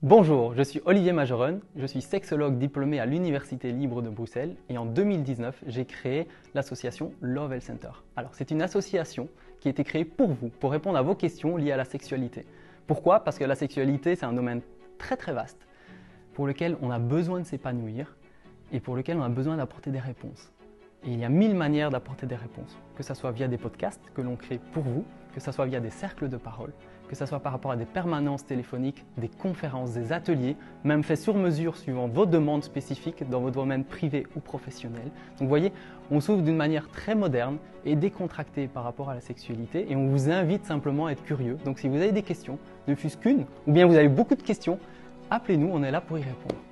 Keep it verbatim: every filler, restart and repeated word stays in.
Bonjour, je suis Olivier Majoron, je suis sexologue diplômé à l'Université libre de Bruxelles et en deux mille dix-neuf, j'ai créé l'association Love Health Center. Alors, c'est une association qui a été créée pour vous, pour répondre à vos questions liées à la sexualité. Pourquoi? Parce que la sexualité, c'est un domaine très très vaste pour lequel on a besoin de s'épanouir et pour lequel on a besoin d'apporter des réponses. Et il y a mille manières d'apporter des réponses, que ce soit via des podcasts que l'on crée pour vous, que ce soit via des cercles de parole, que ce soit par rapport à des permanences téléphoniques, des conférences, des ateliers, même faits sur mesure suivant vos demandes spécifiques dans votre domaine privé ou professionnel. Donc vous voyez, on s'ouvre d'une manière très moderne et décontractée par rapport à la sexualité et on vous invite simplement à être curieux. Donc si vous avez des questions, ne fût-ce qu'une, ou bien vous avez beaucoup de questions, appelez-nous, on est là pour y répondre.